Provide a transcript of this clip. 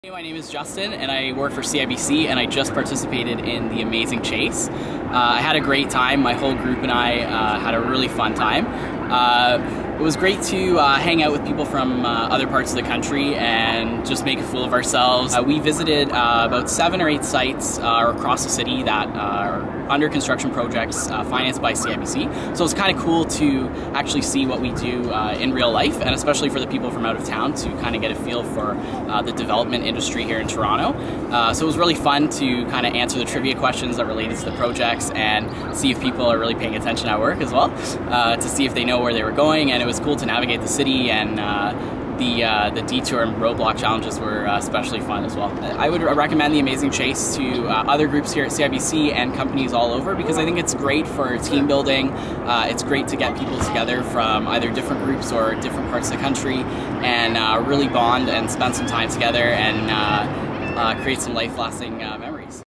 Hey, my name is Justin and I work for CIBC and I just participated in the Amazing Chase. I had a great time. My whole group and I had a really fun time. It was great to hang out with people from other parts of the country and just make a fool of ourselves. We visited about 7 or 8 sites across the city that are under construction projects financed by CIBC. So it's kind of cool to actually see what we do in real life, and especially for the people from out of town to kind of get a feel for the development industry here in Toronto. So it was really fun to kind of answer the trivia questions that related to the projects and see if people are really paying attention at work as well, to see if they know where they were going. And it was cool to navigate the city, and the detour and roadblock challenges were especially fun as well. I would recommend the Amazing Chase to other groups here at CIBC and companies all over, because I think it's great for team building. It's great to get people together from either different groups or different parts of the country and really bond and spend some time together and create some life-lasting memories.